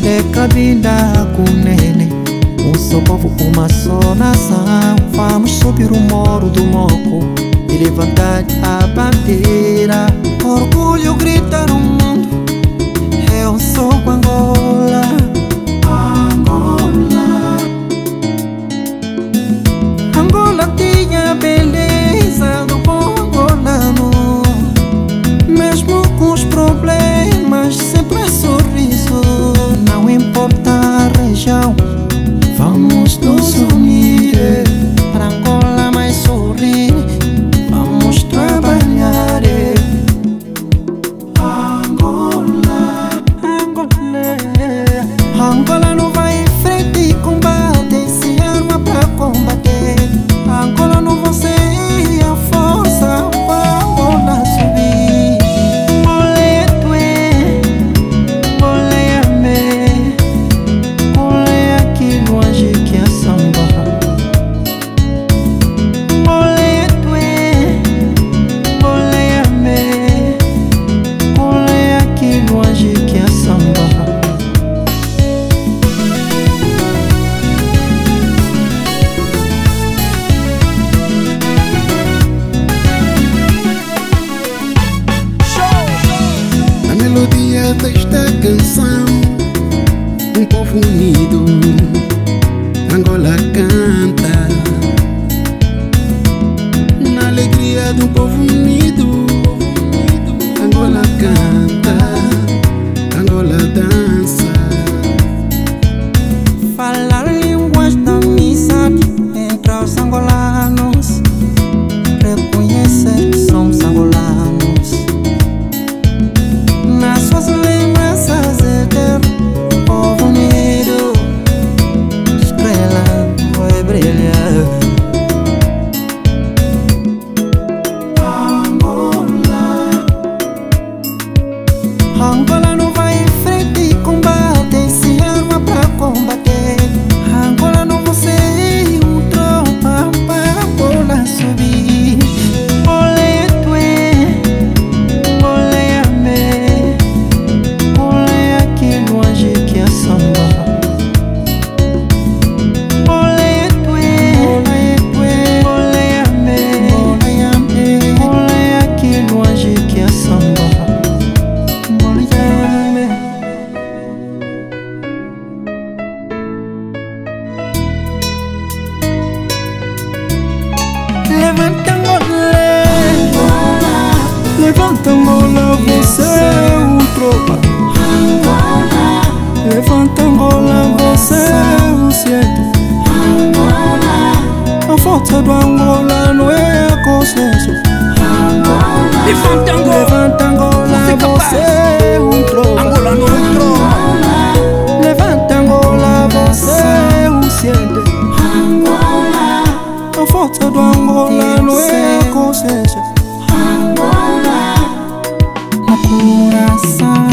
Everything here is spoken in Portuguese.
Decabinda kunene, só povo uma só nação. Vamos subir o muro do Moco e levantar a bandeira. Orgulho grita no mundo, eu sou Angola. Angola, Angola tinha a beleza do povo angolano. Mesmo com os problemas, sempre é sorriso. Não importa a região, vamos nos unir para Angola mais sorrir. Vamos trabalhar. Angola, Angola, Angola não vai em frente e combate, se arma para combater. Angola não vai ser a força para Angola subir. Melodia desta canção, um povo unido, Angola canta. Na alegria de um povo unido, Angola canta, Angola dança. Falar línguas da amizade entre os angolanos, reconhecer que somos angolanos. Nas suas lembranças eternas, povo unido, estrela vai brilhar. Angola, Angola não vai em frente e combate, se arma para combater. Angola não vai ser tropa para Angola subir. Levanta Angola, levanta Angola, você é um tropa. Levanta Angola, você é um ciente. A força do Angola não é a consciência. Levanta Angola, levanta Angola, você é um tropa. Angola não é tropa. Levanta Angola, você é um ciente. A força do Angola não é a consciência. O coração